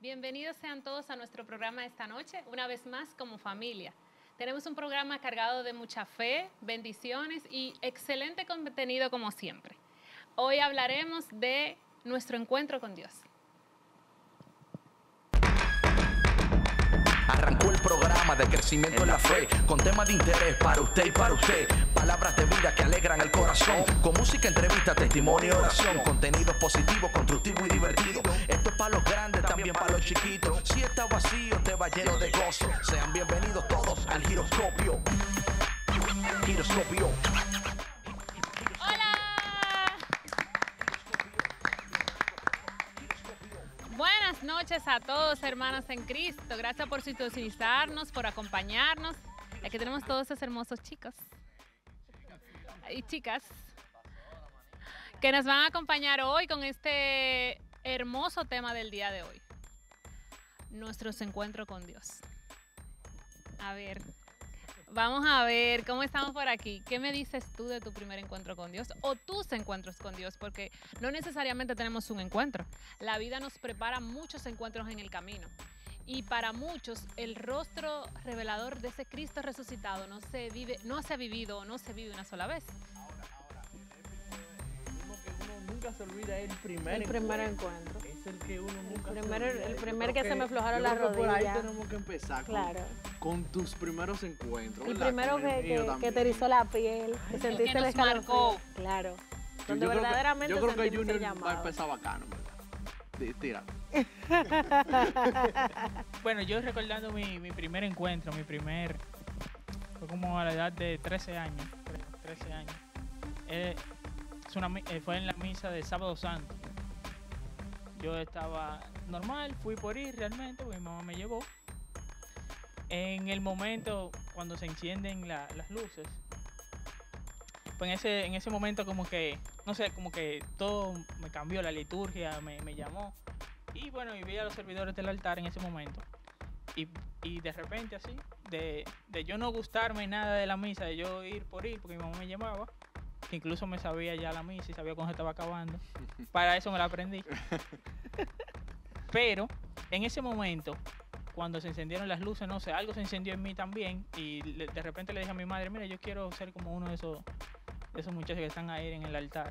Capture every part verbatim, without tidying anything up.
Bienvenidos sean todos a nuestro programa esta noche, una vez más como familia. Tenemos un programa cargado de mucha fe, bendiciones y excelente contenido como siempre. Hoy hablaremos de nuestro encuentro con Dios. Arrancó el programa de crecimiento en la fe, con temas de interés para usted y para usted. Palabras de vida que alegran el corazón, con música, entrevista, testimonio y oración. Contenido positivo, constructivo y divertido. Esto es para los grandes, también para los chiquitos. Si está vacío, te va lleno de gozo. Sean bienvenidos todos al Giroscopio. Giroscopio. Buenas noches a todos, hermanos en Cristo. Gracias por sintonizarnos, por acompañarnos. Aquí tenemos todos esos hermosos chicos y chicas que nos van a acompañar hoy con este hermoso tema del día de hoy. Nuestros encuentros con Dios. A ver, vamos a ver cómo estamos por aquí. ¿Qué me dices tú de tu primer encuentro con Dios o tus encuentros con Dios? Porque no necesariamente tenemos un encuentro. La vida nos prepara muchos encuentros en el camino. Y para muchos, el rostro revelador de ese Cristo resucitado no se vive, no se ha vivido o no se vive una sola vez. Uno nunca se olvida el primer, el primer encuentro. encuentro. Es el que uno nunca El primer, se olvida. el Yo primer creo que, se me aflojaron las yo creo que por ahí rodillas. tenemos que empezar con, Claro. con tus primeros encuentros. El ¿verdad? primero Con el que, mío que, que también. te erizó la piel, que sentiste que el nos escalofrío. marcó. Claro. Yo- Donde yo creo que- verdaderamente Yo creo que sentimos el Junior va a llamado. empezar bacano, ¿verdad? Di- Tira. Bueno, yo recordando mi, mi primer encuentro, mi primer, fue como a la edad de trece años, trece años. Eh, es una mi- eh, fue en la misa de Sábado Santo. Yo estaba normal, fui por ir realmente, porque mi mamá me llevó. En el momento cuando se encienden la- las luces, pues en ese, en ese momento como que, no sé, como que todo me cambió, la liturgia me, me llamó. Y bueno, y vi a los servidores del altar en ese momento. Y, y de repente así, de, de yo no gustarme nada de la misa, de yo ir por ir, porque mi mamá me llamaba, que incluso me sabía ya la misa y sabía cuándo se estaba acabando. Para eso me la aprendí. Pero en ese momento, cuando se encendieron las luces, no sé, algo se encendió en mí también. Y le- de repente le dije a mi madre, mira, yo quiero ser como uno de esos, de esos muchachos que están ahí en el altar.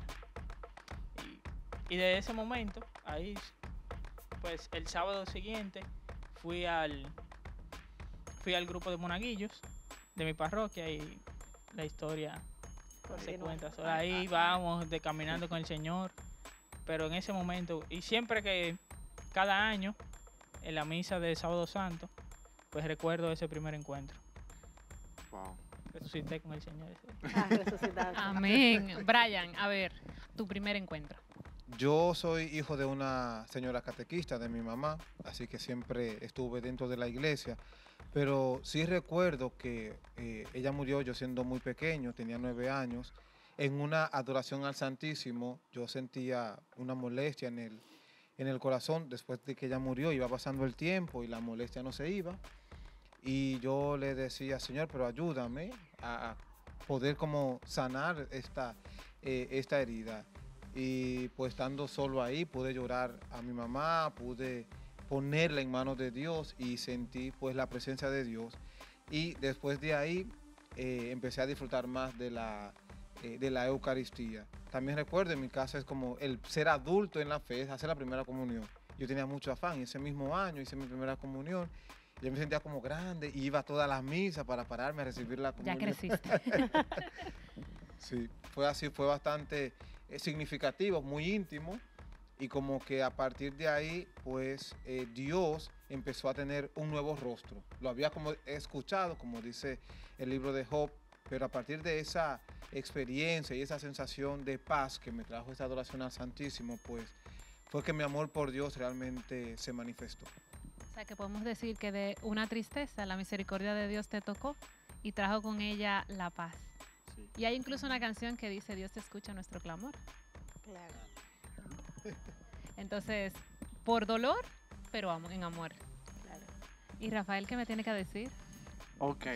Y, y de ese momento, ahí, pues el sábado siguiente, fui al, fui al grupo de monaguillos de mi parroquia y la historia se Continúa. cuenta. So, ahí vamos de caminando con el Señor. Pero en ese momento, y siempre que cada año, en la misa de Sábado Santo, pues recuerdo ese primer encuentro. Wow. Resucité con el Señor. Ah, resucitado. Amén. Brian, a ver, tu primer encuentro. Yo soy hijo de una señora catequista de mi mamá, así que siempre estuve dentro de la iglesia, pero sí recuerdo que eh, ella murió yo siendo muy pequeño, tenía nueve años. En una adoración al Santísimo yo sentía una molestia en el, en el corazón después de que ella murió, iba pasando el tiempo y la molestia no se iba. Y yo le decía, Señor, pero ayúdame a, a poder como sanar esta, eh, esta herida. Y pues estando solo ahí pude llorar a mi mamá, pude ponerla en manos de Dios y sentí pues la presencia de Dios. Y después de ahí eh, empecé a disfrutar más de la, eh, de la Eucaristía. También recuerdo, en mi casa es como el ser adulto en la fe, es hacer la primera comunión. Yo tenía mucho afán, ese mismo año hice mi primera comunión. Yo me sentía como grande y iba a todas las misas para pararme a recibir la Ya comunión. creciste. Sí, fue así, fue bastante eh, significativo, muy íntimo, y como que a partir de ahí, pues eh, Dios empezó a tener un nuevo rostro. Lo había como escuchado, como dice el libro de Job, pero a partir de esa experiencia y esa sensación de paz que me trajo esta adoración al Santísimo, pues fue que mi amor por Dios realmente se manifestó. O sea, que podemos decir que de una tristeza, la misericordia de Dios te tocó y trajo con ella la paz. Sí. Y hay incluso una canción que dice, Dios te escucha nuestro clamor. Claro. Entonces, por dolor, pero am- en amor. Claro. Y Rafael, ¿qué me tiene que decir? Ok.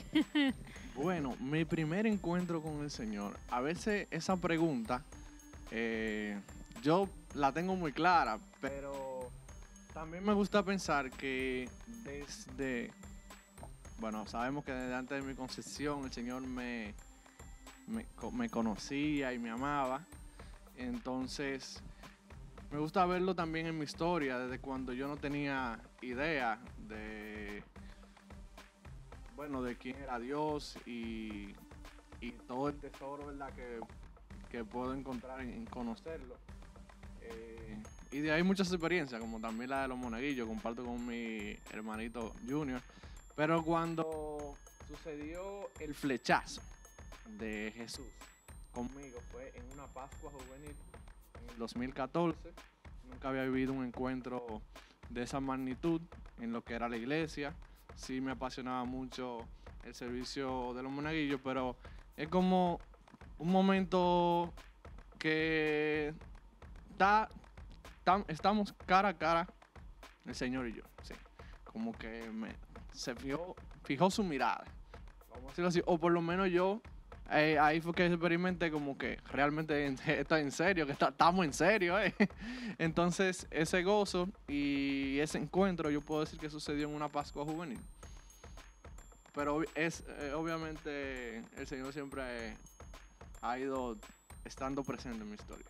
Bueno, mi primer encuentro con el Señor. A veces esa pregunta eh, yo la tengo muy clara, pero También me gusta pensar que desde, bueno, sabemos que desde antes de mi concepción el Señor me, me, co- me conocía y me amaba. Entonces, me gusta verlo también en mi historia, desde cuando yo no tenía idea de, bueno, de quién era Dios y, y todo el tesoro, ¿verdad?, que, que puedo encontrar en, en conocerlo. Eh, y de ahí muchas experiencias, como también la de los monaguillos, comparto con mi hermanito Junior. Pero cuando sucedió el flechazo de Jesús conmigo, fue en una Pascua juvenil en el dos mil catorce. Nunca había vivido un encuentro de esa magnitud en lo que era la iglesia. Sí me apasionaba mucho el servicio de los monaguillos, pero es como un momento que está, tam- estamos cara a cara, el Señor y yo, sí. Como que me, se fijó, fijó su mirada, vamos a decirlo así, o por lo menos yo, eh, ahí fue que experimenté como que realmente en- esto es en serio, que está- estamos en serio, eh. Entonces, ese gozo y ese encuentro, yo puedo decir que sucedió en una Pascua juvenil. Pero obvi- es, eh, obviamente, el Señor siempre eh, ha ido estando presente en mi historia.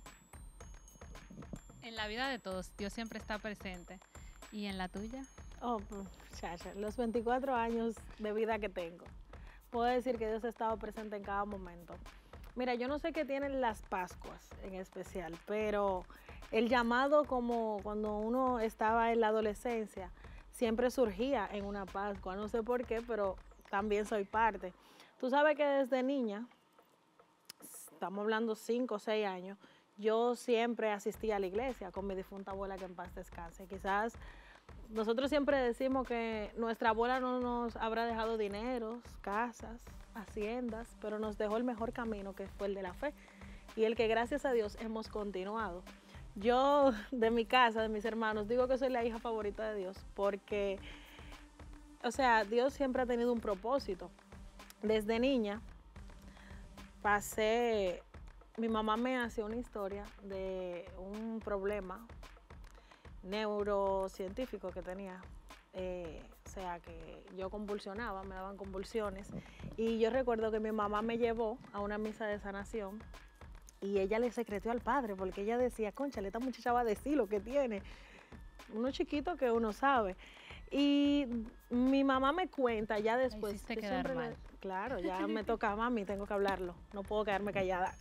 En la vida de todos, Dios siempre está presente. ¿Y en la tuya? Oh, pues, chacha, los veinticuatro años de vida que tengo, puedo decir que Dios ha estado presente en cada momento. Mira, yo no sé qué tienen las Pascuas en especial, pero el llamado, como cuando uno estaba en la adolescencia, siempre surgía en una Pascua. No sé por qué, pero también soy parte. Tú sabes que desde niña, estamos hablando cinco o seis años, yo siempre asistía a la iglesia con mi difunta abuela, que en paz descanse. Quizás nosotros siempre decimos que nuestra abuela no nos habrá dejado dineros, casas, haciendas, pero nos dejó el mejor camino, que fue el de la fe, y el que gracias a Dios hemos continuado. Yo, de mi casa, de mis hermanos, digo que soy la hija favorita de Dios, porque, o sea, Dios siempre ha tenido un propósito. Desde niña pasé, mi mamá me hacía una historia de un problema neurocientífico que tenía. Eh, o sea, que yo convulsionaba, me daban convulsiones. Y yo recuerdo que mi mamá me llevó a una misa de sanación y ella le secretó al padre, porque ella decía, cónchale, esta muchacha va a decir lo que tiene. Uno chiquito que uno sabe. Y mi mamá me cuenta ya después. hiciste yo quedar siempre le- mal. claro, ya me toca, mami, tengo que hablarlo. No puedo quedarme callada.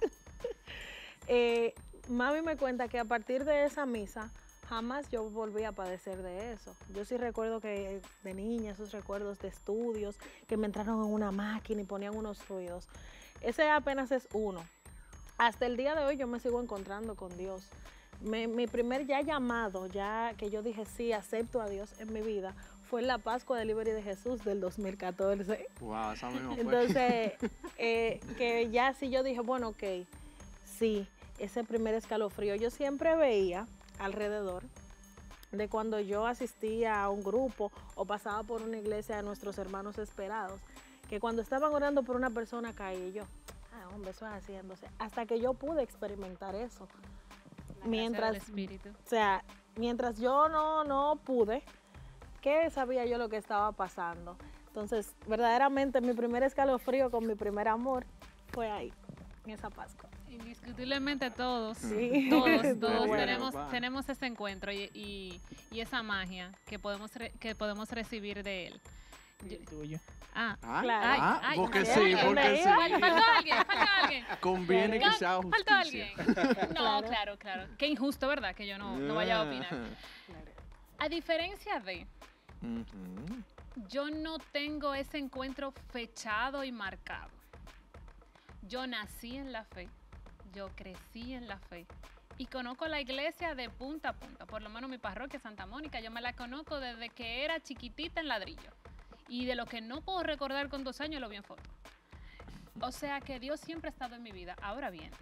Eh, mami me cuenta que a partir de esa misa jamás yo volví a padecer de eso. Yo sí recuerdo que de niña, esos recuerdos de estudios, que me entraron en una máquina y ponían unos ruidos. Ese apenas es uno. Hasta el día de hoy yo me sigo encontrando con Dios. Me- mi primer ya llamado, ya que yo dije sí, acepto a Dios en mi vida, fue en la Pascua Delivery de Jesús del dos mil catorce. Wow, esa misma fue. Entonces, eh, que ya sí yo dije, bueno, ok, sí, ese primer escalofrío. Yo siempre veía alrededor de cuando yo asistía a un grupo o pasaba por una iglesia de nuestros hermanos esperados, que cuando estaban orando por una persona caía y yo, ah, hombre, eso es haciéndose. Hasta que yo pude experimentar eso. La Mientras, gracia del Espíritu. o sea, mientras yo no, no pude, ¿qué sabía yo lo que estaba pasando? Entonces, verdaderamente mi primer escalofrío con mi primer amor fue ahí, en esa Pascua. Indiscutiblemente todos, Sí. todos, Pero todos bueno, tenemos, va. tenemos ese encuentro y, y, y esa magia que podemos, re- que podemos recibir de él. Y el tuyo. Ah, Ah, Claro. ah, Ay, porque ay, sí, ay, porque ay, sí. Fal- faltó alguien, faltó alguien. Conviene que No, sea faltó justicia. alguien. No, Claro. claro, claro. Qué injusto, ¿verdad? Que yo no, no vaya a opinar. A diferencia de, Ujú. yo no tengo ese encuentro fechado y marcado. Yo nací en la fe, yo crecí en la fe y conozco la iglesia de punta a punta. Por lo menos mi parroquia Santa Mónica, yo me la conozco desde que era chiquitita en ladrillo. Y de lo que no puedo recordar con dos años lo vi en foto. O sea que Dios siempre ha estado en mi vida. Ahora bien,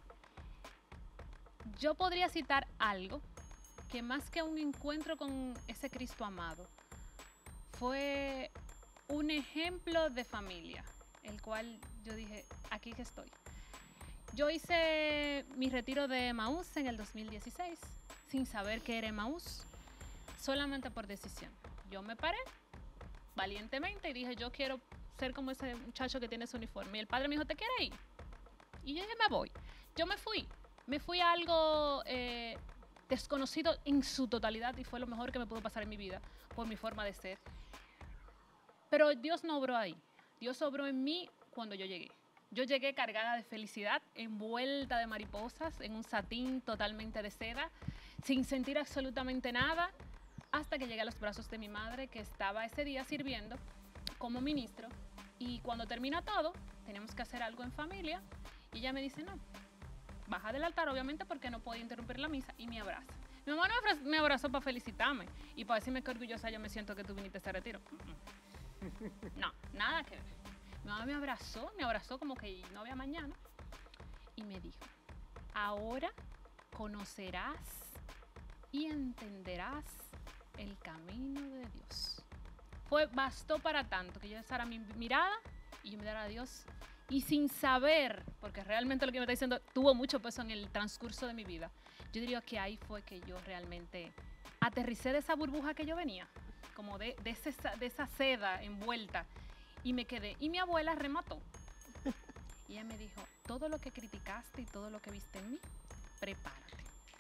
yo podría citar algo que más que un encuentro con ese Cristo amado, fue un ejemplo de familia, el cual yo dije, aquí que estoy. Yo hice mi retiro de Emaús en el dos mil dieciséis, sin saber qué era Emaús. solamente por decisión. Yo me paré valientemente y dije, yo quiero ser como ese muchacho que tiene su uniforme. Y el padre me dijo, ¿te quieres ir? Y yo dije, me voy. Yo me fui. Me fui a algo eh, desconocido en su totalidad y fue lo mejor que me pudo pasar en mi vida por mi forma de ser. Pero Dios no obró ahí. Dios obró en mí cuando yo llegué. Yo llegué cargada de felicidad, envuelta de mariposas, en un satín totalmente de seda, sin sentir absolutamente nada, hasta que llegué a los brazos de mi madre, que estaba ese día sirviendo como ministro. Y cuando termina todo, tenemos que hacer algo en familia. Y ella me dice, no, baja del altar, obviamente, porque no podía interrumpir la misa, y me abraza. Mi mamá no me abrazó, me abrazó para felicitarme y para decirme que orgullosa yo me siento que tú viniste a este retiro. No, nada que ver. Mi mamá me abrazó, me abrazó como que no había mañana y me dijo, ahora conocerás y entenderás el camino de Dios. Fue, bastó para tanto que yo alzara mi mirada y yo me diera a Dios y sin saber, porque realmente lo que me está diciendo tuvo mucho peso en el transcurso de mi vida, yo diría que ahí fue que yo realmente aterricé de esa burbuja que yo venía, como de, de, ese, de esa seda envuelta. Y me quedé. Y mi abuela remató. Y ella me dijo, todo lo que criticaste y todo lo que viste en mí, prepárate.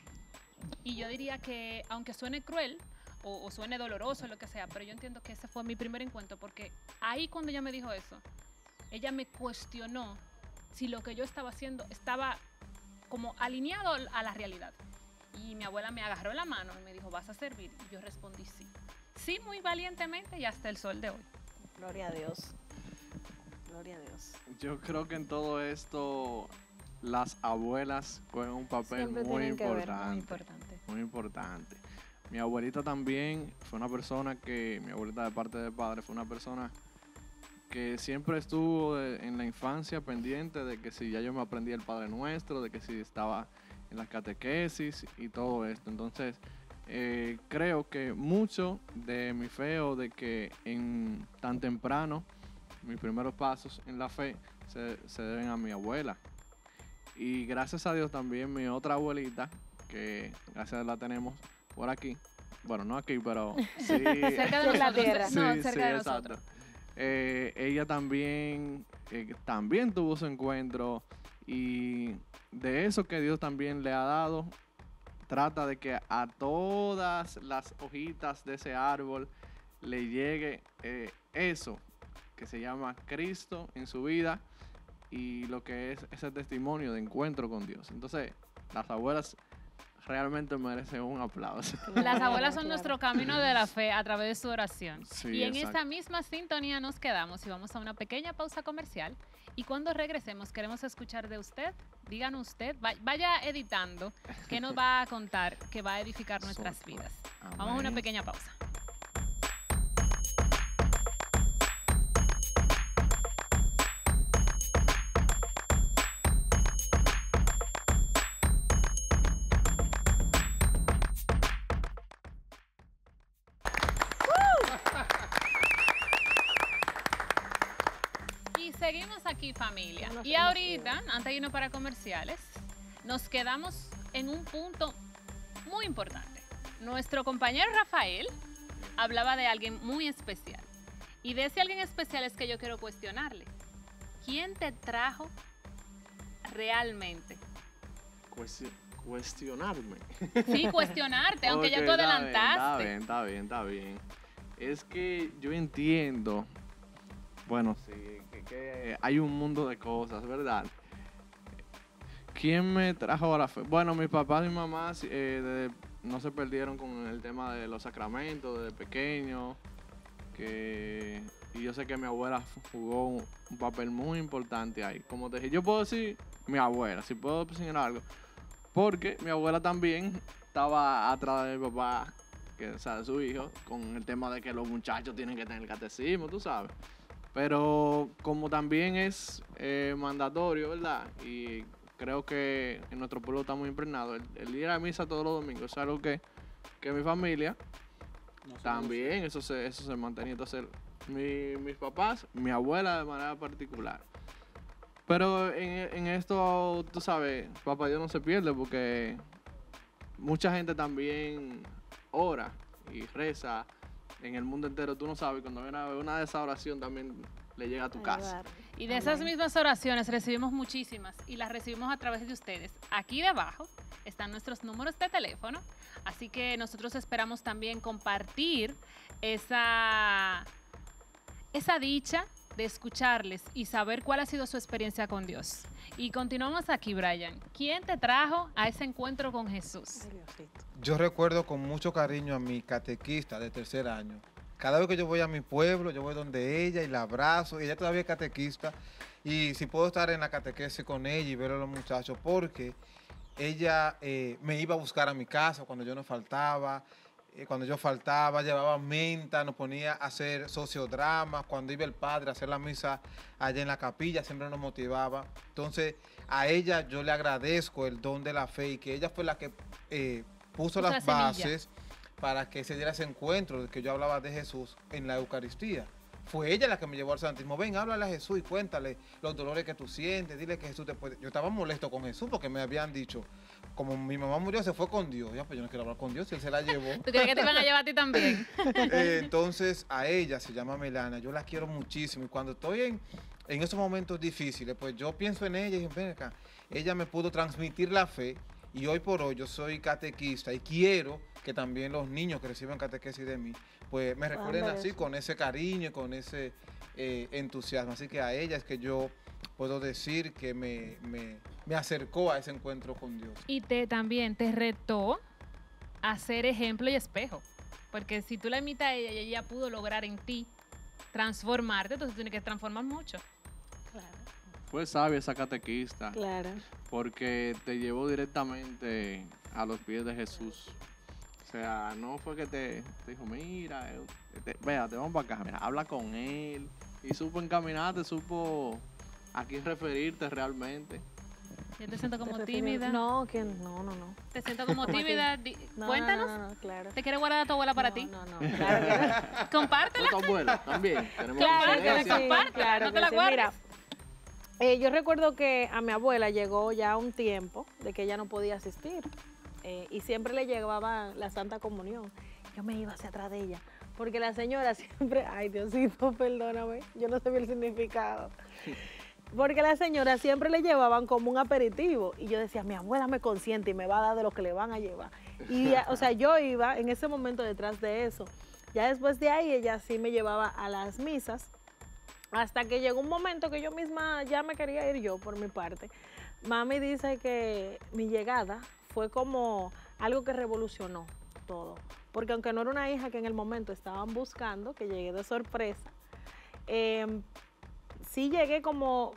Y yo diría que, aunque suene cruel o, o suene doloroso, lo que sea, pero yo entiendo que ese fue mi primer encuentro, porque ahí cuando ella me dijo eso, ella me cuestionó si lo que yo estaba haciendo estaba como alineado a la realidad. Y mi abuela me agarró la mano y me dijo, ¿vas a servir? Y yo respondí sí. Sí, muy valientemente y hasta el sol de hoy. Gloria a Dios. Gloria a Dios. Yo creo que en todo esto las abuelas juegan un papel Siempre muy tienen que ver, importante, Muy importante. muy importante. Mi abuelita también fue una persona que, mi abuelita de parte de padre, fue una persona que siempre estuvo de- en la infancia pendiente de que si ya yo me aprendí el Padre Nuestro, de que si estaba en las catequesis y todo esto. Entonces, eh, creo que mucho de mi fe o de que en tan temprano mis primeros pasos en la fe se, se deben a mi abuela. Y gracias a Dios también mi otra abuelita, que gracias a Dios la tenemos por aquí. Bueno, no aquí, pero sí. Cerca de En la nosotros. tierra. No, Sí, cerca sí, de exacto. nosotros. Eh, ella también, eh, también tuvo su encuentro y de eso que Dios también le ha dado, trata de que a todas las hojitas de ese árbol le llegue eh, eso que se llama Cristo en su vida y lo que es ese testimonio de encuentro con Dios. Entonces, las abuelas realmente merecen un aplauso. Las abuelas son Claro. nuestro camino de la fe a través de su oración. Sí, y en exacto. esa misma sintonía nos quedamos y vamos a una pequeña pausa comercial. Y cuando regresemos queremos escuchar de usted. Díganos usted, va- vaya editando, que nos va a contar, que va a edificar nuestras Soy- vidas. Vamos a una Amén. pequeña pausa. Y seguimos aquí, familia. No nos Y hemos ahorita, antes de irnos para comerciales, nos quedamos en un punto muy importante. Nuestro compañero Rafael hablaba de alguien muy especial. Y de ese alguien especial es que yo quiero cuestionarle. ¿Quién te trajo realmente? Cuestion- cuestionarme. Sí, cuestionarte, aunque ya Ok, tú está bien, adelantaste. Está bien, está bien, está bien. Es que yo entiendo, bueno, sí, que, que hay un mundo de cosas, ¿verdad? ¿Quién me trajo a la fe? Bueno, mis papás y mi mamá sí, eh, desde- no se perdieron con el tema de los sacramentos desde pequeño. Que, y yo sé que mi abuela fu- jugó un, un papel muy importante ahí. Como te dije, yo puedo decir mi abuela, si puedo señalar algo. Porque mi abuela también estaba atrás de mi papá, que, o sea, de su hijo, con el tema de que los muchachos tienen que tener catecismo, tú sabes. Pero como también es eh, mandatorio, ¿verdad? Y creo que en nuestro pueblo está muy impregnado. El, el ir a misa todos los domingos es algo que, que mi familia también, eso se, eso se mantenía. Entonces, mi- mis papás, mi abuela de manera particular. Pero en, en esto, tú sabes, papá Dios no se pierde porque mucha gente también ora y reza en el mundo entero, tú no sabes, cuando viene una de esas oraciones también le llega a tu casa. Ayudar. Y de esas mismas oraciones recibimos muchísimas y las recibimos a través de ustedes. Aquí debajo están nuestros números de teléfono, así que nosotros esperamos también compartir esa, esa dicha de escucharles y saber cuál ha sido su experiencia con Dios. Y continuamos aquí, Brian. ¿Quién te trajo a ese encuentro con Jesús? Ay, Diosito. Yo recuerdo con mucho cariño a mi catequista de tercer año. Cada vez que yo voy a mi pueblo, yo voy donde ella y la abrazo. Ella todavía es catequista. Y si puedo estar en la catequesis con ella y ver a los muchachos, porque ella eh, me iba a buscar a mi casa cuando yo no faltaba. Eh, cuando yo faltaba, llevaba menta, nos ponía a hacer sociodramas. Cuando iba el padre a hacer la misa allá en la capilla, siempre nos motivaba. Entonces, a ella yo le agradezco el don de la fe y que ella fue la que eh, puso Puso las la semilla. bases para que se diera ese encuentro de que yo hablaba de Jesús en la Eucaristía. Fue ella la que me llevó al Santísimo. Ven, háblale a Jesús y cuéntale los dolores que tú sientes, dile que Jesús te puede... Yo estaba molesto con Jesús porque me habían dicho, como mi mamá murió, se fue con Dios. Ya, pues yo no quiero hablar con Dios, si él se la llevó. ¿Tú crees que te iban a llevar a ti también? Eh, entonces, a ella, se llama Melania, yo la quiero muchísimo. Y cuando estoy en, en esos momentos difíciles, pues yo pienso en ella y ven acá, ella me pudo transmitir la fe. Y hoy por hoy yo soy catequista y quiero que también los niños que reciben catequesis de mí, pues me recuerden ver así, eso. con ese cariño y con ese eh, entusiasmo. Así que a ella es que yo puedo decir que me, me, me acercó a ese encuentro con Dios. Y te también te retó a ser ejemplo y espejo. Porque si tú la imitas a ella y ella pudo lograr en ti transformarte, entonces tienes que transformar mucho. Claro, Fue sabia esa catequista, claro. porque te llevó directamente a los pies de Jesús. O sea, no fue que te, te dijo, mira, eh, te, véate, vamos para acá, mira, habla con él. Y supo encaminarte, supo a quién referirte realmente. Yo te siento como ¿Te refieres- tímida. No, que no, no, no. Te siento como ¿Cómo así? tímida. Di- No, Cuéntanos. No, no, no, claro. ¿Te quieres guardar a tu abuela para no, ti? No, no, claro que no. Compártela. ¿Fue tu abuelo también? Tenemos Claro que coincidencia. sí, compártela, claro no te que la sí. guardes. Mira, eh, yo recuerdo que a mi abuela llegó ya un tiempo de que ella no podía asistir eh, y siempre le llevaba la Santa Comunión. Yo me iba hacia atrás de ella porque la señora siempre, ay Diosito, perdóname, yo no sabía el significado. Porque la señora siempre le llevaban como un aperitivo y yo decía, mi abuela me consiente y me va a dar de lo que le van a llevar. Y, o sea, yo iba en ese momento detrás de eso. Ya después de ahí ella sí me llevaba a las misas hasta que llegó un momento que yo misma ya me quería ir yo por mi parte. Mami dice que mi llegada fue como algo que revolucionó todo. Porque aunque no era una hija que en el momento estaban buscando, que llegué de sorpresa, eh, sí llegué como,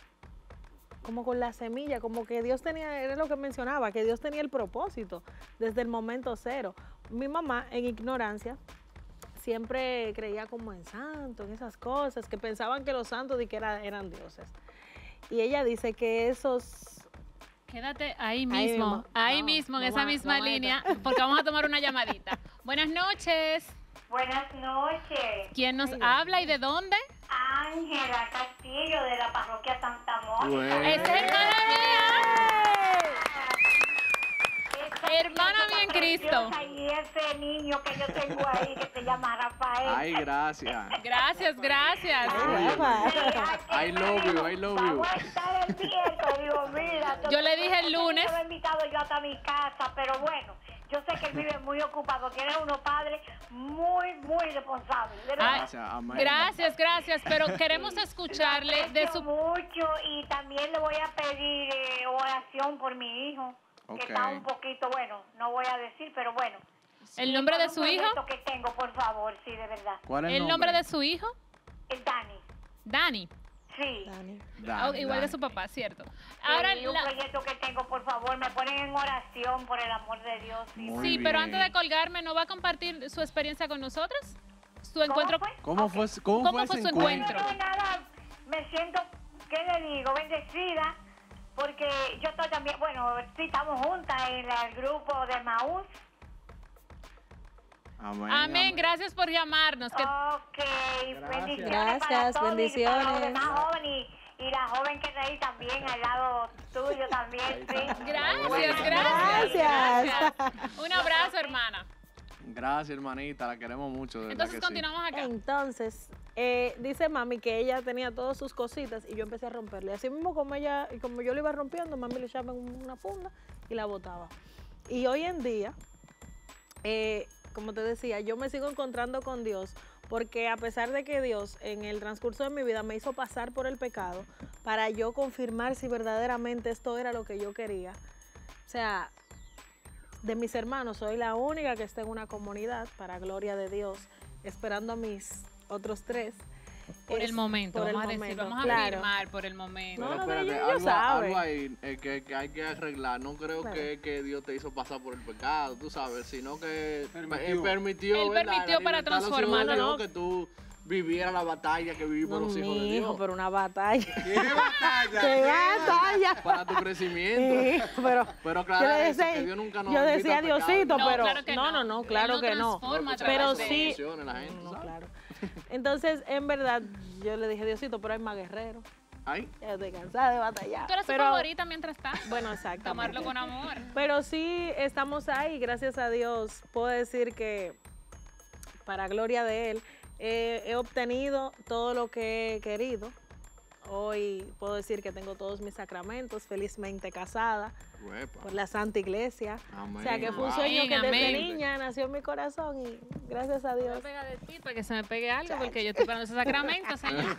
como con la semilla, como que Dios tenía, era lo que mencionaba, que Dios tenía el propósito desde el momento cero. Mi mamá, en ignorancia, siempre creía como en santos, en esas cosas, que pensaban que los santos de que era- eran dioses. Y ella dice que esos... Quédate ahí Ahí mismo, mismo. ahí No, mismo, en vamos esa a- misma vamos a línea, porque vamos a tomar una llamadita. Buenas noches. Buenas noches. ¿Quién nos Ay, Dios habla y de dónde? Ángela Castillo de la parroquia Santa Mónica. Bueno. ¡Es hermana mía! Esa Hermana mía en Cristo. preciosa Y ese niño que yo tengo ahí que se llama Rafael. Ay, gracias. Gracias, gracias. Ay, guapa. I love you, I love you. Vamos a estar el miércoles, digo, mira. Yo le dije el lunes. Lo he invitado yo hasta mi casa, pero bueno, yo sé que él vive muy ocupado, que eres unos padres muy, muy responsables. de verdad. Ay, Gracias, amén. gracias, gracias, pero queremos escucharle de Lo su... aprecio mucho y también le voy a pedir eh, oración por mi hijo, Ok. que está un poquito, bueno, no voy a decir, pero bueno. ¿El Y nombre por de un su hijo? proyecto que tengo, por favor, sí, de verdad. ¿Cuál es ¿El nombre de su hijo? El Dani, Dani. sí. Dani. Dani, Oh, igual Dani. de su papá, cierto. Ahora, Sí, un la- proyecto que tengo, por favor, me ponen en oración, por el amor de Dios. sí. Muy sí, pero bien. antes de colgarme, ¿no va a compartir su experiencia con nosotros? Su encuentro... fue? ¿Cómo fue, cómo ¿Cómo fue fue ese su encuentro? encuentro? No, nada, me siento, ¿qué le digo? Bendecida, porque yo estoy también, bueno, sí, estamos juntas en la- el grupo de Maús. Amén, Amén, gracias por llamarnos. que- Ok, bendiciones Gracias, para todos, y para los bendiciones. demás jóvenes y, y la joven que está ahí también al lado tuyo también, sí. Gracias, Gracias. gracias. Gracias. gracias. Un abrazo, hermana. Gracias, hermanita, la queremos mucho. De verdad Entonces que sí. continuamos acá. Entonces, eh, dice mami que ella tenía todas sus cositas y yo empecé a romperle. Así mismo como ella, y como yo le iba rompiendo, mami le echaba en una funda y la botaba. Y hoy en día, eh, como te decía, yo me sigo encontrando con Dios porque a pesar de que Dios en el transcurso de mi vida me hizo pasar por el pecado para yo confirmar si verdaderamente esto era lo que yo quería. O sea, de mis hermanos soy la única que está en una comunidad, para gloria de Dios, esperando a mis otros tres. Por el Es- momento, por el vamos a decir, momento, vamos a claro. afirmar por el momento. No, Pero no, pero espérate, ellos algo, saben. algo ahí eh, que, que hay que arreglar. No creo Claro. que, que Dios te hizo pasar por el pecado, tú sabes, sino que Permitió. eh, permitió, Él ¿verdad? permitió La para libertad de los hijos de transformarlo, Dios, ¿no? que tú vivieras la batalla que vivimos No, los hijos de mi hijo, Dios. pero una batalla. ¿Qué batalla? ¡Qué ¿Qué batalla! Para tu crecimiento. Sí, pero Pero yo, claro, le eso, decía, que Dios nunca nos yo invita decía al pecado. Diosito, No, pero claro que no, no. no, no, Él claro lo que no. transforma a Pero través de sí, emociones, la gente, no, ¿sabes? claro. Entonces, en verdad, yo le dije, Diosito, pero hay más guerreros. Ay, Ya estoy cansada de batallar. Tú eres su Pero, favorita mientras está. bueno, exactamente. Tomarlo con amor. Pero sí estamos ahí, gracias a Dios. Puedo decir que, para gloria de Él, eh, he obtenido todo lo que he querido. Hoy puedo decir que tengo todos mis sacramentos, felizmente casada huepa. por la Santa Iglesia. Amén. O sea, que fue un Wow. sueño que desde Amén. niña nació en mi corazón y gracias a Me voy Dios. a pegar de ti para que se me pegue algo, porque yo estoy esperando ese sacramento, señor.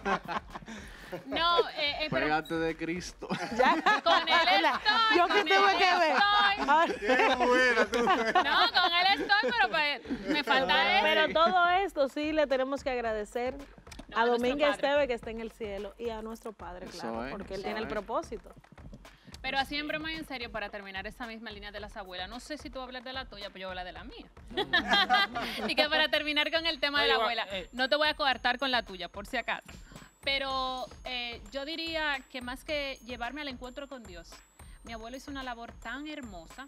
No, eh, eh, pero Pégate de Cristo. Ya. con él estoy. Yo que con tuve él que ver. estoy. Ahora- Qué buena tú. No, con él estoy, pero pues, me falta él. Pero todo esto sí le tenemos que agradecer No, a a nuestro Domínguez Padre. Esteve, que está en el cielo, y a nuestro Padre, Eso claro, es, porque él eso tiene el es. propósito. Pero así en broma y en serio, para terminar esa misma línea de las abuelas, no sé si tú vas a hablar de la tuya, pero yo voy a hablar de la mía. Y que para terminar con el tema de la Oye, va, abuela, eh. no te voy a coartar con la tuya, por si acaso. Pero eh, yo diría que más que llevarme al encuentro con Dios, mi abuelo hizo una labor tan hermosa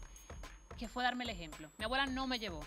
que fue darme el ejemplo. Mi abuela no me llevó,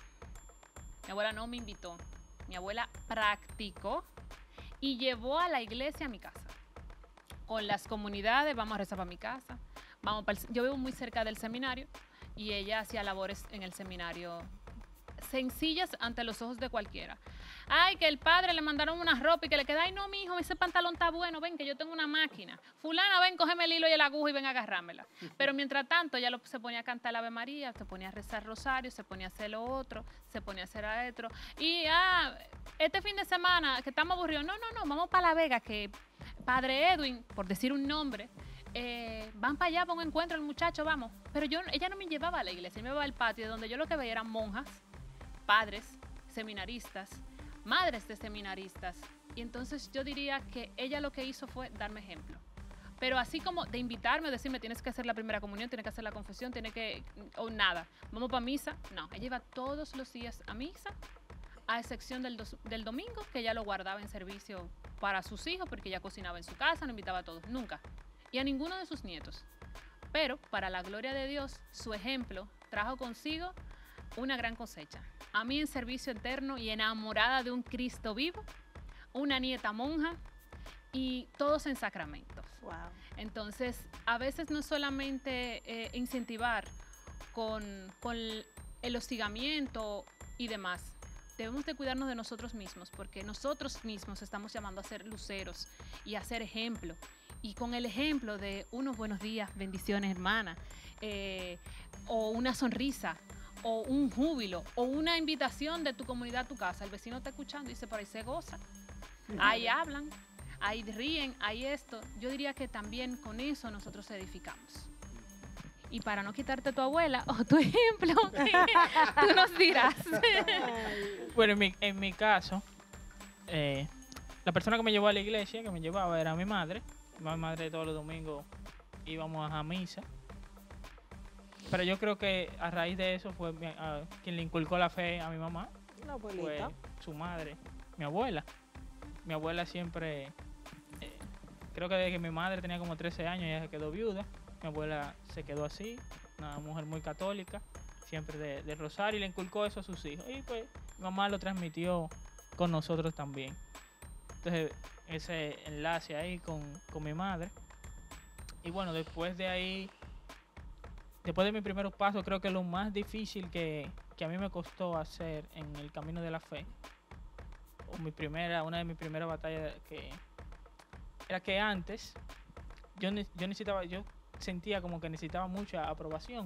mi abuela no me invitó, mi abuela practicó y llevó a la iglesia a mi casa. Con las comunidades, vamos a rezar para mi casa. Vamos para el- yo vivo muy cerca del seminario y ella hacía labores en el seminario sencillas ante los ojos de cualquiera. Ay, que el padre le mandaron una ropa y que le queda, ay no, mi hijo, ese pantalón está bueno, ven que yo tengo una máquina. Fulana, ven, cógeme el hilo y el aguja y ven a agarrármela. Pero mientras tanto, ella lo- se ponía a cantar la Ave María, se ponía a rezar rosario, se ponía a hacer lo otro, se ponía a hacer a otro. Y, ah, este fin de semana, que estamos aburridos, no, no, no, vamos para La Vega, que Padre Edwin, por decir un nombre, eh, van para allá para un encuentro, el muchacho, vamos. Pero yo, ella no me llevaba a la iglesia, me llevaba al patio, donde yo lo que veía eran monjas, padres, seminaristas, madres de seminaristas. Y entonces yo diría que ella lo que hizo fue darme ejemplo. Pero así como de invitarme, decirme, tienes que hacer la primera comunión, tienes que hacer la confesión, tienes que... o nada, vamos para misa. No, ella iba todos los días a misa, a excepción del, dos- del domingo, que ella lo guardaba en servicio para sus hijos, porque ella cocinaba en su casa, no invitaba a todos, nunca. Y a ninguno de sus nietos. Pero, para la gloria de Dios, su ejemplo trajo consigo una gran cosecha. A mí en servicio eterno y enamorada de un Cristo vivo, una nieta monja y todos en sacramentos. Wow. Entonces, a veces no solamente eh, incentivar con, con el hostigamiento y demás. Debemos de cuidarnos de nosotros mismos, porque nosotros mismos estamos llamando a ser luceros y a ser ejemplo. Y con el ejemplo de unos buenos días, bendiciones hermana, eh, o una sonrisa, o un júbilo, o una invitación de tu comunidad a tu casa. El vecino está escuchando y dice, por ahí se goza. Ahí hablan, ahí ríen, ahí esto. Yo diría que también con eso nosotros edificamos. Y para no quitarte tu abuela o tu ejemplo, tú nos dirás. Bueno, en mi, en mi caso, eh, la persona que me llevó a la iglesia, que me llevaba, era mi madre. Mi madre todos los domingos íbamos a misa. Pero yo creo que a raíz de eso fue mi- a- quien le inculcó la fe a mi mamá, La fue abuelita. su madre, mi abuela. Mi abuela siempre, eh, creo que desde que mi madre tenía como trece años, ella se quedó viuda. Mi abuela se quedó así, una mujer muy católica, siempre de, de rosario, y le inculcó eso a sus hijos. Y pues mi mamá lo transmitió con nosotros también. Entonces, ese enlace ahí con, con mi madre. Y bueno, después de ahí, después de mis primeros pasos, creo que lo más difícil que, que que a mí me costó hacer en el camino de la fe, o mi primera, una de mis primeras batallas, que era que antes yo, ne- yo necesitaba, yo sentía como que necesitaba mucha aprobación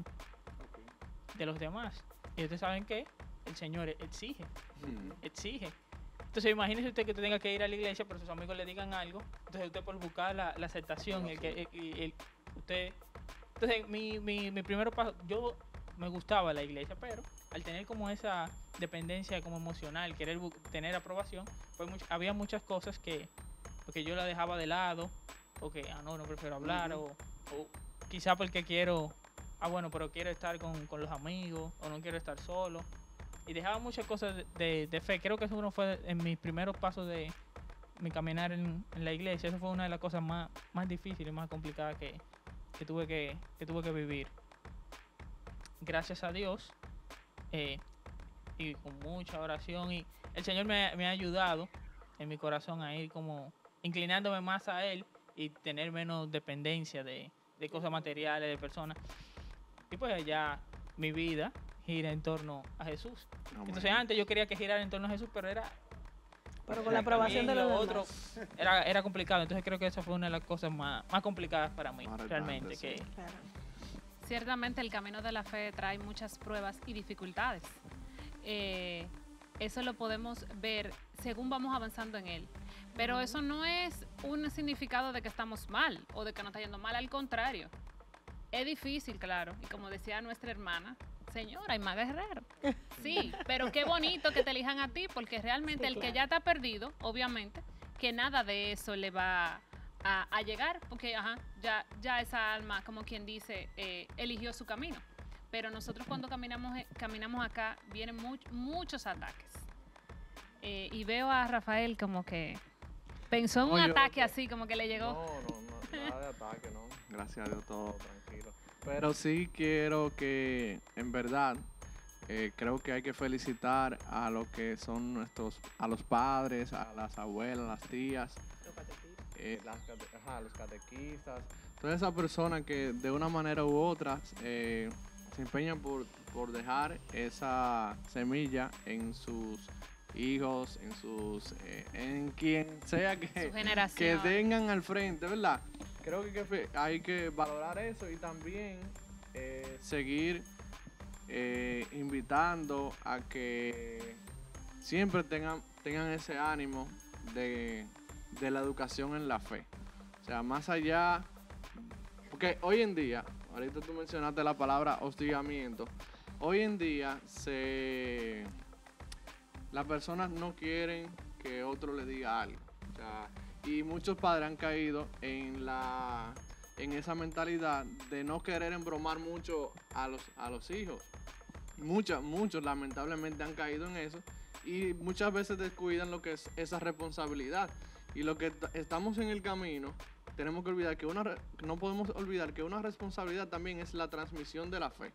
de los demás. Y ustedes saben que el Señor exige, exige. Entonces imagínese usted que usted tenga que ir a la iglesia, pero sus amigos le digan algo. Entonces usted por buscar la, la aceptación, el que el- el- el- usted. Entonces mi, mi, mi primer paso, yo me gustaba la iglesia, pero al tener como esa dependencia como emocional, querer bu- tener aprobación, pues much- había muchas cosas que, porque yo la dejaba de lado, o que, ah, no, no prefiero hablar, o, o quizá porque quiero, ah, bueno, pero quiero estar con, con los amigos, o no quiero estar solo. Y dejaba muchas cosas de, de- de fe. Creo que eso uno fue en mis primeros pasos de mi caminar en, en la iglesia. Eso fue una de las cosas más, más difíciles, más complicadas que, que, tuve que, que tuve que vivir. Gracias a Dios, eh, y con mucha oración, y el Señor me, me ha ayudado en mi corazón a ir como inclinándome más a Él y tener menos dependencia de, de cosas materiales, de personas. Y pues ya mi vida gira en torno a Jesús. Amén. Entonces antes yo quería que girara en torno a Jesús, pero era Pero con la aprobación de también los lo demás. otro era, era complicado. Entonces creo que esa fue una de las cosas más, más complicadas para mí, Más realmente. retantes, Que, sí. Claro. Ciertamente el camino de la fe trae muchas pruebas y dificultades. Eh, eso lo podemos ver según vamos avanzando en él. Pero eso no es un significado de que estamos mal o de que nos está yendo mal, al contrario. Es difícil, claro. Y como decía nuestra hermana, señora, hay más guerreros. Sí, pero qué bonito que te elijan a ti, porque realmente Sí, el que claro. ya está perdido, obviamente, que nada de eso le va a, a llegar, porque ajá, ya, ya esa alma, como quien dice, eh, eligió su camino. Pero nosotros cuando caminamos, eh, caminamos acá, vienen much- muchos ataques. Eh, y veo a Rafael como que pensó en un No, yo- ataque así, como que le llegó. No, no, no, nada de ataque, no. Gracias a Dios, todo tranquilo. Pero sí quiero que, en verdad, eh, creo que hay que felicitar a lo que son nuestros, a los padres, a las abuelas, las tías, eh, las cate- ajá, los catequistas, todas esas personas que de una manera u otra eh, se empeñan por, por dejar esa semilla en sus hijos, en sus, eh, en quien sea que, Su que generación. tengan al frente, ¿verdad? Creo que hay que fe- hay que valorar eso y también eh, seguir eh, invitando a que siempre tengan, tengan ese ánimo de, de la educación en la fe. O sea, más allá, porque hoy en día, ahorita tú mencionaste la palabra hostigamiento, hoy en día se, las personas no quieren que otro le diga algo. O sea, y muchos padres han caído en la en esa mentalidad de no querer embromar mucho a los, a los hijos. Muchos, muchos lamentablemente han caído en eso y muchas veces descuidan lo que es esa responsabilidad. Y lo que t- estamos en el camino, tenemos que olvidar que una re- no podemos olvidar que una responsabilidad también es la transmisión de la fe.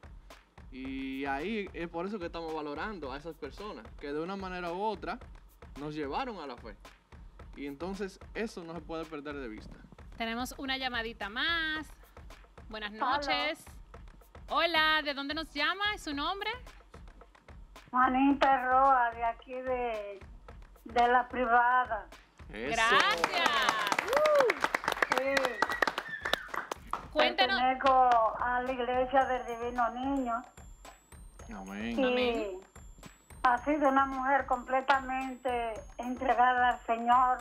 Y ahí es por eso que estamos valorando a esas personas que de una manera u otra nos llevaron a la fe. Y entonces eso no se puede perder de vista. Tenemos una llamadita más. Buenas noches. Hola, ¿de dónde nos llama? ¿Es su nombre? Juanita Roa, de aquí de, de la privada. Eso. Gracias. Sí, Cuéntenos. pertenezco a la iglesia del Divino Niño. Amén. Y Amén. ha sido una mujer completamente entregada al Señor.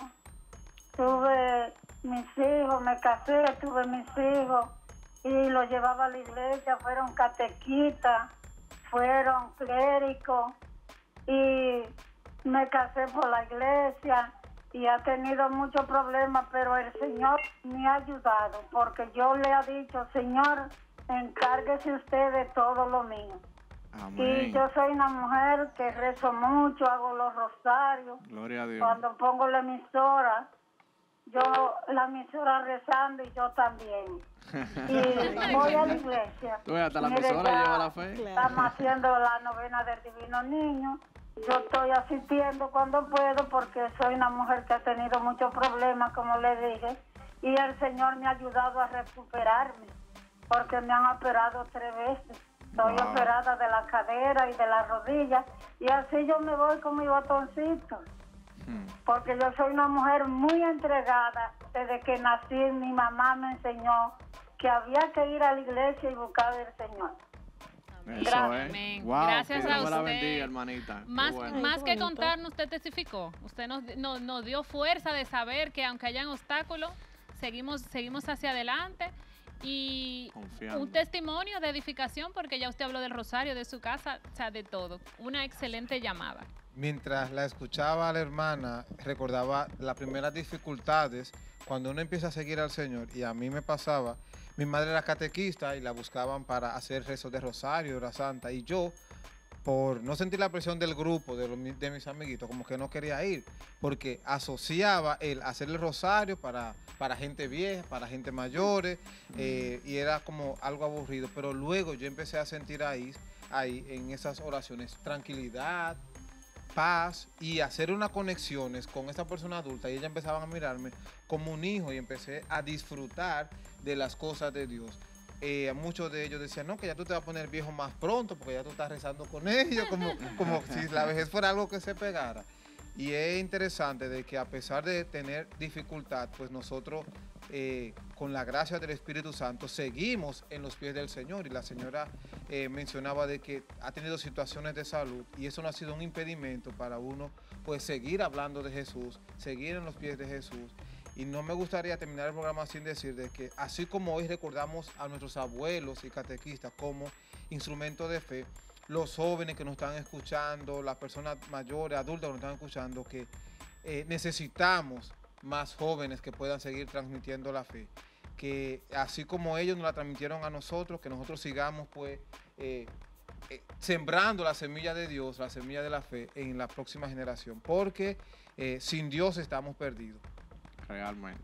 Tuve mis hijos, me casé, tuve mis hijos y los llevaba a la iglesia, fueron catequistas, fueron clérigos y me casé por la iglesia y ha tenido muchos problemas, pero el Señor me ha ayudado porque yo le he dicho, Señor, encárguese usted de todo lo mío. Y Amén. yo soy una mujer que rezo mucho, hago los rosarios. Gloria a Dios. Cuando pongo la emisora, yo la emisora rezando y yo también. Y voy a la iglesia. Tú ves, hasta la Mire, emisora ya lleva la fe. Claro. Estamos haciendo la novena del Divino Niño. Yo estoy asistiendo cuando puedo porque soy una mujer que ha tenido muchos problemas, como le dije. Y el Señor me ha ayudado a recuperarme porque me han operado tres veces. Estoy Wow. operada de la cadera y de la rodilla y así yo me voy con mi botoncito. Hmm. Porque yo soy una mujer muy entregada. Desde que nací, mi mamá me enseñó que había que ir a la iglesia y buscar al Señor. Eso Gracias. es. Amén. Wow, Gracias que Dios a me la usted. bendiga, hermanita. Qué Más, bueno. Ay, más qué que bonito. contarnos, usted testificó. Usted nos, nos, nos dio fuerza de saber que aunque hayan obstáculos, seguimos, seguimos hacia adelante. Y Confiando. un testimonio de edificación, porque ya usted habló del rosario, de su casa, o sea, de todo. Una excelente llamada. Mientras la escuchaba a la hermana, recordaba las primeras dificultades cuando uno empieza a seguir al Señor. Y a mí me pasaba, mi madre era catequista y la buscaban para hacer rezos de rosario, hora santa. Y yo, por no sentir la presión del grupo, de, los, de mis amiguitos, como que no quería ir. Porque asociaba el hacer el rosario para, para gente vieja, para gente mayores. eh, y era como algo aburrido. Pero luego yo empecé a sentir ahí, ahí en esas oraciones, tranquilidad, paz y hacer unas conexiones con esta persona adulta y ella empezaban a mirarme como un hijo y empecé a disfrutar de las cosas de Dios. Eh, muchos de ellos decían, no, que ya tú te vas a poner viejo más pronto porque ya tú estás rezando con ellos, como, como si la vejez fuera algo que se pegara. Y es interesante de que a pesar de tener dificultad, pues nosotros eh, con la gracia del Espíritu Santo seguimos en los pies del Señor. Y la señora eh, mencionaba de que ha tenido situaciones de salud y eso no ha sido un impedimento para uno pues seguir hablando de Jesús, seguir en los pies de Jesús. Y no me gustaría terminar el programa sin decir de que así como hoy recordamos a nuestros abuelos y catequistas como instrumento de fe, los jóvenes que nos están escuchando, las personas mayores, adultas que nos están escuchando, que eh, necesitamos más jóvenes que puedan seguir transmitiendo la fe. Que así como ellos nos la transmitieron a nosotros, que nosotros sigamos pues eh, eh, sembrando la semilla de Dios, la semilla de la fe en la próxima generación. Porque eh, sin Dios estamos perdidos. Realmente.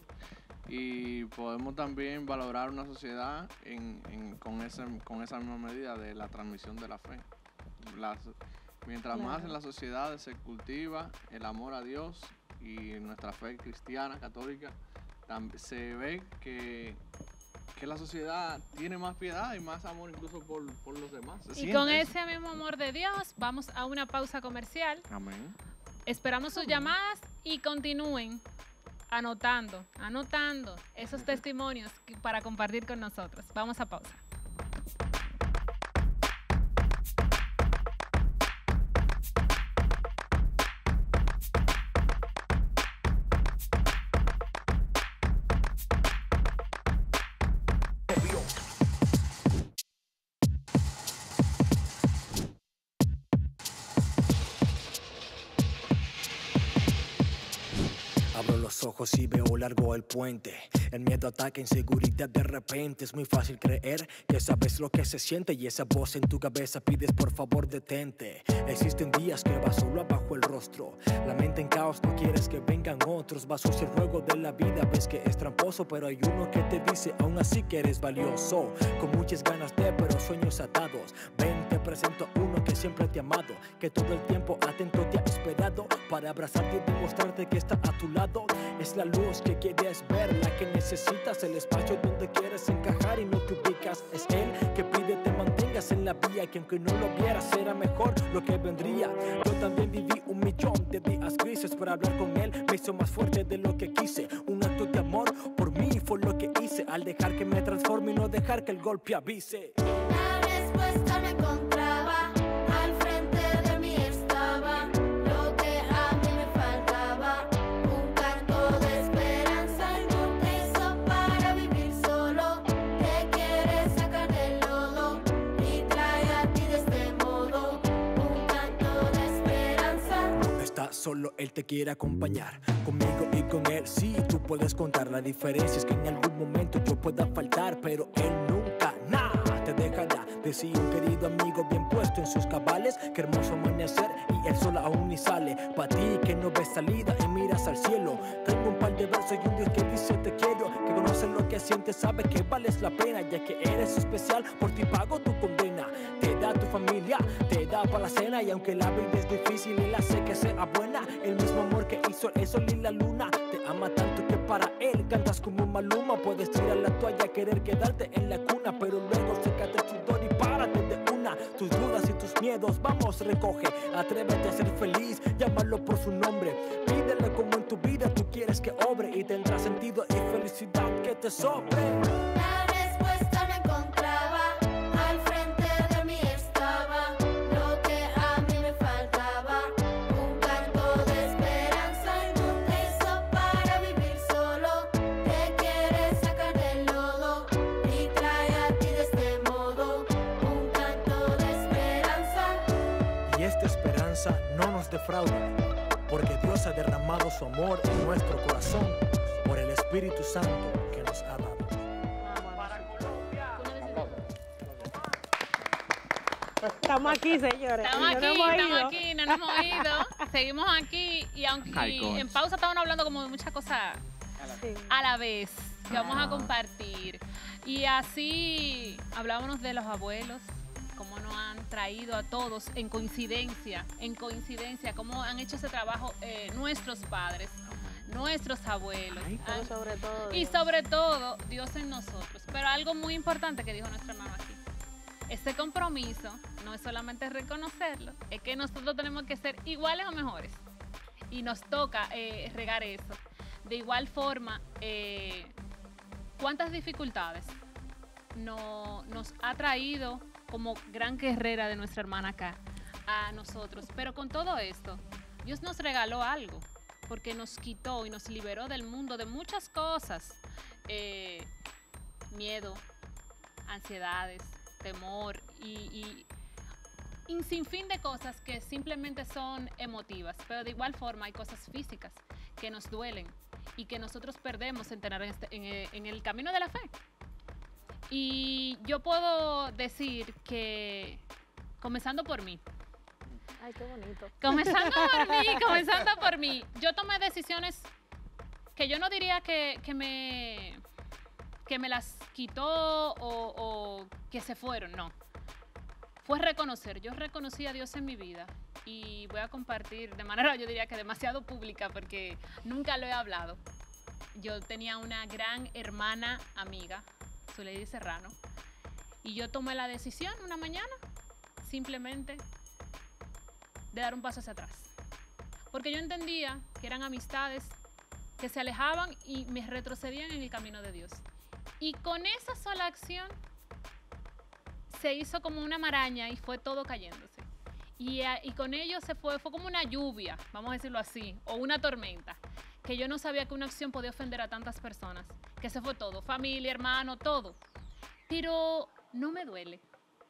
Y podemos también valorar una sociedad en, en- con, ese, con esa misma medida de la transmisión de la fe. Las- mientras más Claro. en la sociedad se cultiva el amor a Dios y nuestra fe cristiana, católica, tam- se ve que, que la sociedad tiene más piedad y más amor incluso por, por los demás. Se Y siente con eso. ese mismo amor de Dios, vamos a una pausa comercial. Amén. Esperamos sus llamadas y continúen anotando, anotando esos testimonios que- para compartir con nosotros. Vamos a pausa. Abro los ojos y veo largo el puente. El miedo ataca, inseguridad de repente. Es muy fácil creer que sabes lo que se siente y esa voz en tu cabeza pides por favor detente. Existen días que vas solo abajo el rostro. La mente en caos, no quieres que vengan otros. Vas sucio el juego de la vida, ves que es tramposo, pero hay uno que te dice aún así que eres valioso. Con muchas ganas de, pero sueños atados. Ven, te presento a uno que siempre te ha amado, que todo el tiempo atento te ha esperado para abrazarte y demostrarte que está a tu lado. Es la luz que quieres ver, la que necesitas, el espacio donde quieres encajar y no te ubicas. Es él que pide te mantengas en la vía, que aunque no lo vieras será mejor lo que vendría. Yo también viví un millón de días grises, pero hablar con él me hizo más fuerte de lo que quise. Un acto de amor por mí fue lo que hice, al dejar que me transforme y no dejar que el golpe avise. La respuesta me encontraba, al frente de mí estaba, lo que a mí me faltaba, un canto de esperanza, algún texto para vivir solo, te quiere sacar del lodo y trae a ti de este modo, un canto de esperanza. No estás solo, él te quiere acompañar. Conmigo y con él, sí, tú puedes contar. La diferencia es que en algún momento yo pueda faltar, pero él nunca, nada, te dejará. Decía un querido amigo bien puesto en sus cabales, qué hermoso amanecer y el sol aún ni sale. Pa' ti que no ves salida y miras al cielo, tengo un par de versos y un Dios que dice te quiero, que conoce lo que sientes, sabe que vales la pena, ya que eres especial, por ti pago tu condena. Te da tu familia, te da para la cena, y aunque la vida es difícil, él hace que sea buena. El mismo amor que hizo el sol y la luna, te ama tanto que para él cantas como un Maluma. Puedes tirar la toalla, querer quedarte en la cuna, pero luego sécate el sudor y párate miedos, vamos, recoge. Atrévete a ser feliz, llámalo por su nombre. Pídele como en tu vida tú quieres que obre y tendrá sentido y felicidad que te sobre. La respuesta no encontraba, al frente de mí estaba lo que a mí me faltaba. Un canto de esperanza en un teso para vivir solo. Te quieres sacar del lodo y trae a ti de este modo. Un canto de esperanza. Y esta esperanza no nos defrauda, porque Dios ha derramado su amor en nuestro corazón por el Espíritu Santo que nos ha dado. Estamos aquí, señores. Estamos y no aquí, nos hemos estamos ido. aquí, no nos hemos ido. Seguimos aquí y aunque Ay, y coño. en pausa estaban hablando como de muchas cosas Sí. a la vez que vamos a Ah. compartir. Y así hablábamos de los abuelos, cómo nos han traído a todos en coincidencia, en coincidencia, cómo han hecho ese trabajo eh, nuestros padres, nuestros abuelos. Pero Han- sobre todo. y Dios. sobre todo, Dios en nosotros. Pero algo muy importante que dijo nuestra hermana aquí. Ese compromiso no es solamente reconocerlo, es que nosotros tenemos que ser iguales o mejores. Y nos toca eh, regar eso. De igual forma, eh, ¿cuántas dificultades no, nos ha traído como gran guerrera de nuestra hermana acá a nosotros? Pero con todo esto, Dios nos regaló algo, porque nos quitó y nos liberó del mundo de muchas cosas. Eh, miedo, ansiedades, temor y, y, y un sinfín de cosas que simplemente son emotivas. Pero de igual forma hay cosas físicas que nos duelen y que nosotros perdemos en, tener este- en, el- en el camino de la fe. Y yo puedo decir que, comenzando por mí, Ay, qué bonito. comenzando por mí, comenzando por mí, yo tomé decisiones que yo no diría que, que me que me las quitó o, o que se fueron, no. Fue reconocer, yo reconocí a Dios en mi vida y voy a compartir de manera, yo diría que demasiado pública porque nunca lo he hablado. Yo tenía una gran hermana amiga, Zuleidi Serrano, y yo tomé la decisión una mañana simplemente de dar un paso hacia atrás. Porque yo entendía que eran amistades que se alejaban y me retrocedían en el camino de Dios. Y con esa sola acción se hizo como una maraña y fue todo cayéndose. Y, a- y con ello se fue, fue como una lluvia, vamos a decirlo así, o una tormenta, que yo no sabía que una acción podía ofender a tantas personas, que se fue todo, familia, hermano, todo. Pero no me duele,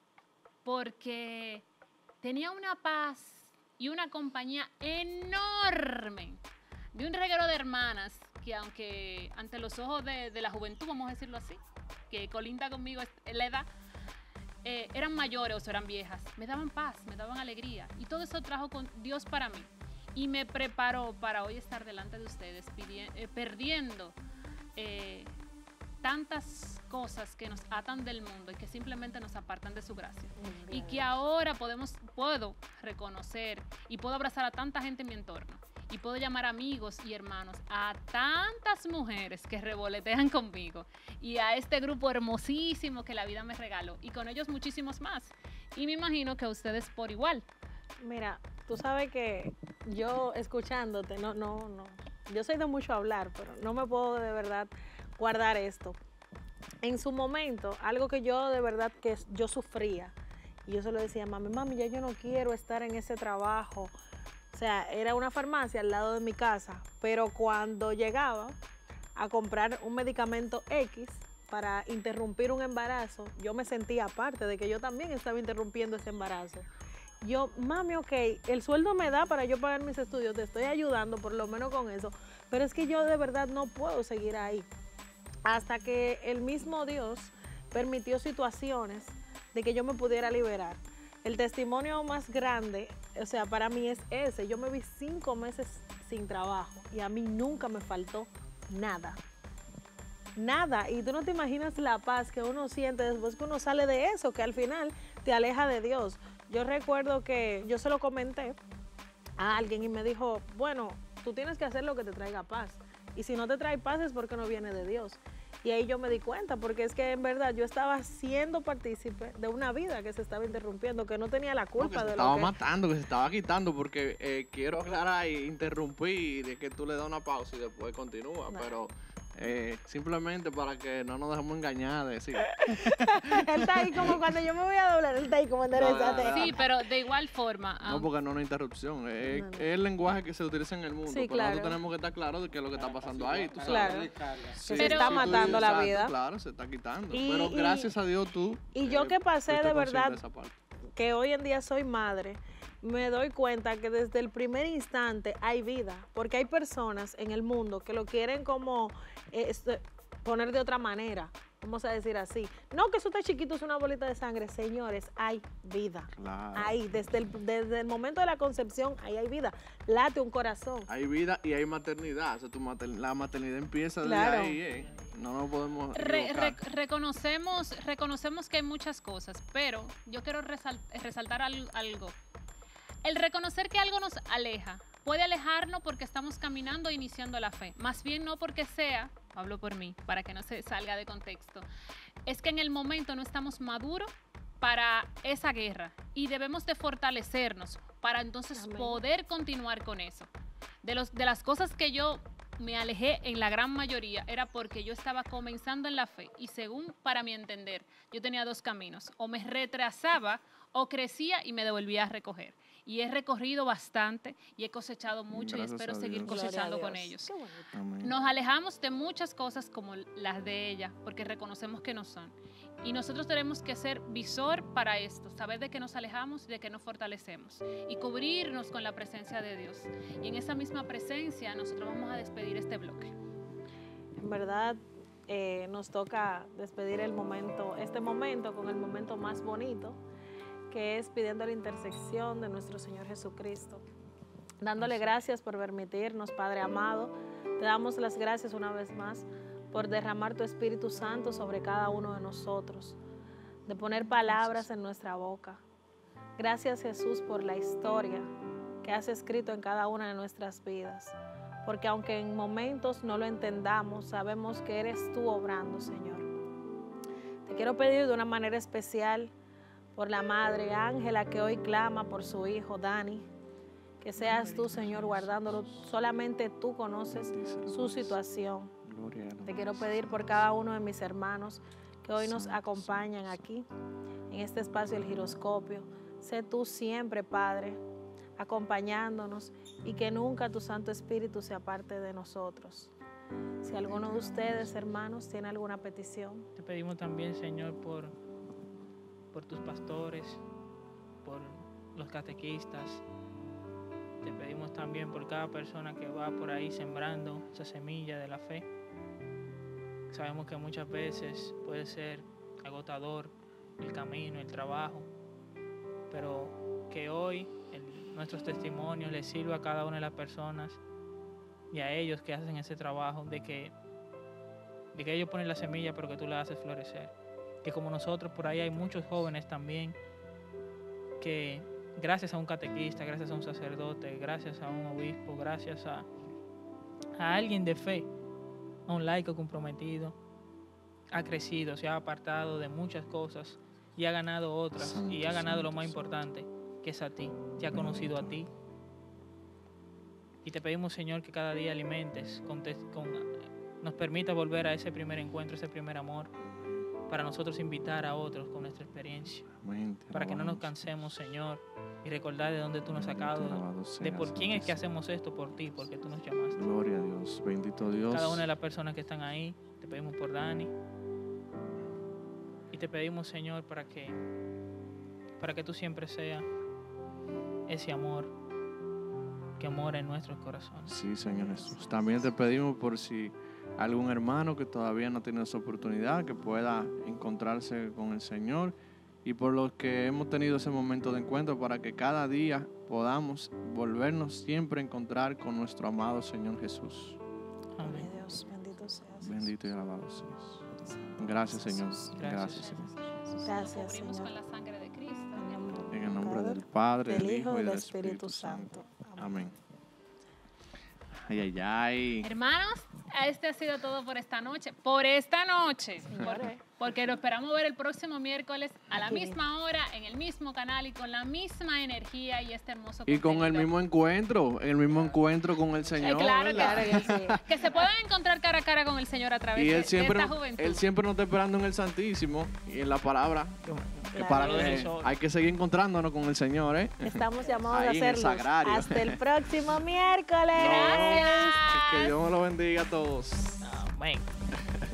porque tenía una paz y una compañía enorme de un reguero de hermanas que aunque ante los ojos de, de la juventud, vamos a decirlo así, que colinda conmigo es la edad, eh, eran mayores o eran viejas, me daban paz, me daban alegría y todo eso trajo con Dios para mí y me preparó para hoy estar delante de ustedes pidi- eh, perdiendo eh, tantas cosas que nos atan del mundo y que simplemente nos apartan de su gracia. Y que ahora podemos, puedo reconocer y puedo abrazar a tanta gente en mi entorno y puedo llamar amigos y hermanos a tantas mujeres que revolotean conmigo y a este grupo hermosísimo que la vida me regaló y con ellos muchísimos más. Y me imagino que a ustedes por igual. Mira, tú sabes que yo escuchándote, no, no, no. Yo soy de mucho hablar, pero no me puedo de verdad guardar esto. En su momento, algo que yo de verdad que yo sufría, y yo se lo decía a mami, mami, ya yo no quiero estar en ese trabajo. O sea, era una farmacia al lado de mi casa, pero cuando llegaba a comprar un medicamento X para interrumpir un embarazo, yo me sentía aparte de que yo también estaba interrumpiendo ese embarazo. Yo, mami, ok, el sueldo me da para yo pagar mis estudios, te estoy ayudando por lo menos con eso, pero es que yo de verdad no puedo seguir ahí. Hasta que el mismo Dios permitió situaciones de que yo me pudiera liberar. El testimonio más grande, o sea, para mí es ese. Yo me vi cinco meses sin trabajo y a mí nunca me faltó nada. Nada. Y tú no te imaginas la paz que uno siente después que uno sale de eso, que al final te aleja de Dios. Yo recuerdo que yo se lo comenté a alguien y me dijo, bueno, tú tienes que hacer lo que te traiga paz. Y si no te trae paz es porque no viene de Dios. Y ahí yo me di cuenta, porque es que en verdad yo estaba siendo partícipe de una vida que se estaba interrumpiendo, que no tenía la No, que culpa se de estaba lo que... matando, que se estaba quitando, porque eh, quiero aclarar e interrumpir de que tú le das una pausa y después continúa, No. pero eh, simplemente para que no nos dejemos engañar, de decir, Él está ahí como cuando yo me voy a doblar, él está ahí como enderezate. no, no. Sí, pero de igual forma. no aunque- porque no es una interrupción, es, No, no. es el lenguaje que se utiliza en el mundo, Sí, pero claro. nosotros tenemos que estar claros de qué es lo que está pasando ahí, tú sabes. Claro. Sí, se está sí, tú- matando la exacto, vida. Claro, se está quitando, Y- pero y- gracias a Dios tú Y yo eh, que pasé fuiste de consciente verdad, de esa parte. que hoy en día soy madre, me doy cuenta que desde el primer instante hay vida, porque hay personas en el mundo que lo quieren como eh, este, poner de otra manera, vamos a decir así. No que eso está chiquito, es una bolita de sangre, señores, hay vida. Claro. Ahí, desde el, desde el momento de la concepción, ahí hay vida. Late un corazón. Hay vida y hay maternidad. O sea, tu mater- la maternidad empieza desde Claro. ahí, ¿eh? No nos podemos Re- equivocar. re- reconocemos, reconocemos que hay muchas cosas, pero yo quiero resal- resaltar al- algo. El reconocer que algo nos aleja puede alejarnos porque estamos caminando e iniciando la fe. Más bien no porque sea, hablo por mí, para que no se salga de contexto, es que en el momento no estamos maduros para esa guerra y debemos de fortalecernos para entonces Amén. poder continuar con eso. De, los, de las cosas que yo me alejé en la gran mayoría era porque yo estaba comenzando en la fe y según para mi entender, yo tenía dos caminos, o me retrasaba o crecía y me devolvía a recoger. Y he recorrido bastante y he cosechado mucho Gracias y espero a seguir Dios. Gloria a cosechando con Dios. ellos. Qué bonito. Amén. Nos alejamos de muchas cosas como las de ella, porque reconocemos que no son. Y nosotros tenemos que ser visor para esto, saber de que nos alejamos y de que nos fortalecemos y cubrirnos con la presencia de Dios. Y en esa misma presencia nosotros vamos a despedir este bloque. En verdad, eh, nos toca despedir el momento, este momento con el momento más bonito, que es pidiendo la intersección de nuestro Señor Jesucristo. Dándole gracias por permitirnos, Padre amado. Te damos las gracias una vez más por derramar tu Espíritu Santo sobre cada uno de nosotros, de poner palabras en nuestra boca. Gracias, Jesús, por la historia que has escrito en cada una de nuestras vidas. Porque aunque en momentos no lo entendamos, sabemos que eres tú obrando, Señor. Te quiero pedir de una manera especial por la madre Ángela que hoy clama por su hijo Dani. Que seas tú, Señor, guardándolo. Solamente tú conoces su situación. Gloria a Dios. Te quiero pedir por cada uno de mis hermanos que hoy nos acompañan aquí, en este espacio del giroscopio. Sé tú siempre, Padre, acompañándonos y que nunca tu Santo Espíritu se aparte de nosotros. Si alguno de ustedes, hermanos, tiene alguna petición, Te pedimos también, Señor, por, por tus pastores, por los catequistas. Te pedimos también por cada persona que va por ahí sembrando esa semilla de la fe. Sabemos que muchas veces puede ser agotador el camino, el trabajo, pero que hoy el- nuestros testimonios les sirva a cada una de las personas y a ellos que hacen ese trabajo de que, de que ellos ponen la semilla pero que tú la haces florecer. Que como nosotros por ahí hay muchos jóvenes también que gracias a un catequista, gracias a un sacerdote, gracias a un obispo, gracias a, a alguien de fe, a un laico comprometido, ha crecido, se ha apartado de muchas cosas y ha ganado otras y ha ganado lo más importante, que es a ti, te ha conocido a ti. Y te pedimos, Señor, que cada día alimentes, con tes- con- nos permita volver a ese primer encuentro, ese primer amor, para nosotros invitar a otros con nuestra experiencia, Amén. Te para que no nos alabamos. cansemos, Señor, y recordar de dónde tú nos has sacado, Bendito, alabado de seas, por quién es que Santísimo. hacemos esto, por ti, porque tú nos llamaste. Gloria a Dios. Bendito Dios. Cada una de las personas que están ahí, te pedimos por Dani. Y te pedimos, Señor, para que, para que tú siempre seas ese amor que mora en nuestros corazones. Sí, Señor Jesús. También te pedimos por si algún hermano que todavía no tiene esa oportunidad, que pueda encontrarse con el Señor. Y por los que hemos tenido ese momento de encuentro, para que cada día podamos volvernos siempre a encontrar con nuestro amado Señor Jesús. Amén. ay Dios, bendito seas. Bendito y alabado seas. Gracias, Señor. Gracias, Señor. Gracias, Cubrimos Señor. con la sangre de Cristo. En el nombre del Padre, del del Hijo Hijo y y del del Espíritu Espíritu Santo. Santo. Amén. Ay, ay, ay. Hermanos, este ha sido todo por esta noche. Por esta noche. Por- Señores. porque lo esperamos ver el próximo miércoles a la Aquí. misma hora, en el mismo canal y con la misma energía y este hermoso Y con el contenido. mismo encuentro, el mismo encuentro con el Eh, Señor. claro que ¿verdad? Claro que sí. Que se puedan encontrar cara a cara con el Señor a través Y de, él de siempre, esta nos- juventud. él siempre nos está esperando en el Santísimo y en la palabra. Que Claro. para Claro. que Eso. hay que seguir encontrándonos con el Señor, ¿eh? Estamos llamados Ahí a en el hacerlo. sagrario. Hasta el próximo miércoles. Gracias. Que Dios me lo bendiga a todos. Amén.